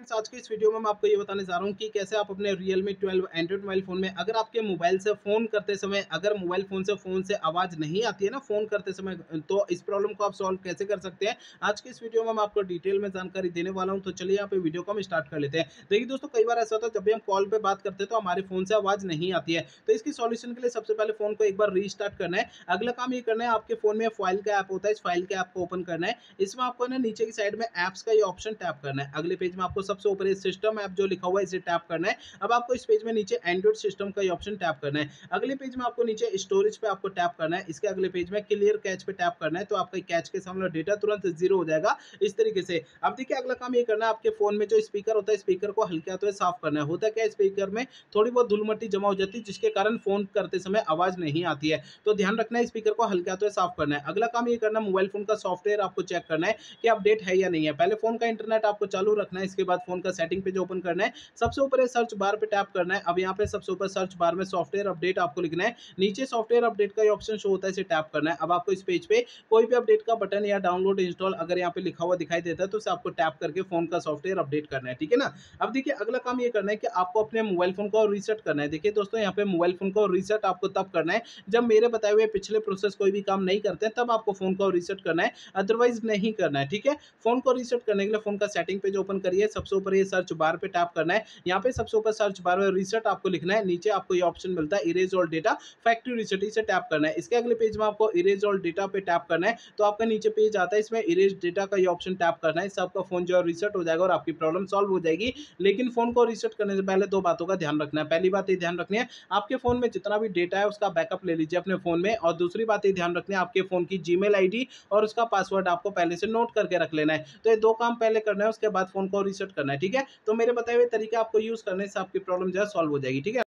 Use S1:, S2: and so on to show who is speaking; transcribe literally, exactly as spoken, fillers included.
S1: Friends, आज के इस वीडियो में मैं आपको ये बताने जा रहा हूँ कि कैसे आप अपने Realme twelve Android mobile phone में अगर आपके मोबाइल से फ़ोन करते समय अगर मोबाइल फ़ोन से फ़ोन से आवाज़ नहीं आती है ना फ़ोन करते समय, तो इस प्रॉब्लम को आप सॉल्व कैसे कर सकते हैं। आज की इस वीडियो में मैं आपको डिटेल में जानकारी देने वाला हूँ। तो चलिए यहाँ पे वीडियो को हम स्टार्ट कर लेते हैं। देखिए दोस्तों, कई बार ऐसा होता है जब भी हम कॉल पे बात करते हैं तो हमारे फ़ोन से आवाज़ नहीं आती है। तो इसकी सॉल्यूशन के लिए सबसे पहले फ़ोन को एक बार रीस्टार्ट करना है। अगला काम ये करना है, आपके फ़ोन में फाइल का ऐप होता है, इस फाइल के ऐप को ओपन करना है। इसमें आपको ना नीचे की साइड में ऐप्स का ये ऑप्शन टैप करना है। अगले पेज में आपको सबसे ऊपर ये सिस्टम ऐप जो लिखा हुआ है इसे टैप करना है। अब आपको इस पेज में नीचे एंड्रॉइड सिस्टम का ये ऑप्शन टैप करना है। अगले पेज में आपको नीचे स्टोरेज पे आपको टैप करना है। इसके अगले पेज में क्लियर कैच पे टैप करना है, तो आपका कैच के सामने डेटा तुरंत जीरो हो जाएगा इस तरीके से। अब देखिए, अगला काम ये करना है, आपके फोन में जो स्पीकर होता है स्पीकर को हल्के हाथों से साफ करना है। होता क्या है, स्पीकर में थोड़ी बहुत धूल मट्टी जमा हो जाती है जिसके कारण फोन करते समय आवाज नहीं आती है। तो ध्यान रखना है, स्पीकर को हल्के हाथों से साफ करना है। अगला काम ये करना है, मोबाइल फोन का सॉफ्टवेयर आपको चेक करना है कि अपडेट है या नहीं है। पहले फोन का इंटरनेट आपको चालू रखना है, इसके बाद फोन का सेटिंग पेज ओपन करना है। सबसे ऊपर ये सर्च बार पे टैप करना है। अब यहाँ पे सबसे ऊपर सर्च बार में सॉफ्टवेयर अपडेट आपको लिखना है। नीचे सॉफ्टवेयर अपडेट का ये ऑप्शन शो होता है, इसे टैप करना है। अब आपको इस पेज पे कोई भी अपडेट का बटन या डाउनलोड इंस्टॉल अगर यहाँ पे लिखा हुआ दिखाई देता है तो उसे आपको टैप करके फोन का सॉफ्टवेयर अपडेट करना है, ठीक है ना। अब देखिए, अगला काम ये करना है कि आपको अपने मोबाइल फोन को रीसेट करना है। देखिए दोस्तों, यहाँ पे मोबाइल फोन को रीसेट आपको तब करना है जब मेरे बताए हुए पिछले प्रोसेस कोई भी काम नहीं करते हैं, तब आपको फोन को रीसेट करना है, अदरवाइज नहीं करना है, ठीक है। फोन को रीसेट करने के लिए फोन का सेटिंग पेज ओपन करिए। सबसे ऊपर ये सर्च बार पे टैप करना है। यहाँ पे सबसे ऊपर सर्च बार में रीसेट आपको लिखना है। नीचे आपको ये ऑप्शन मिलता है erase all data factory reset, इसे टैप करना है। इसके अगले पेज में आपको इरेज ऑल डेटा पे टैप करना है, तो आपका नीचे पेज आता है, इसमें इरेज डेटा का ये ऑप्शन टैप करना है। इससे आपका फोन जो है रीसेट हो जाएगा और आपकी प्रॉब्लम सॉल्व हो जाएगी। लेकिन फोन को रीसेट करने से पहले दो बातों का ध्यान रखना है। पहली बात ये ध्यान रखनी है, आपके फोन में जितना भी डेटा है उसका बैकअप ले लीजिए अपने फोन में। और दूसरी बात ये ध्यान रखनी है, आपके फोन की जीमेल आईडी और उसका पासवर्ड आपको पहले से नोट करके रख लेना है। तो ये दो काम पहले करना है, उसके बाद फोन को रीसेट करना है, ठीक है। तो मेरे बताए हुए तरीके आपको यूज करने से आपकी प्रॉब्लम जो है सॉल्व हो जाएगी, ठीक है।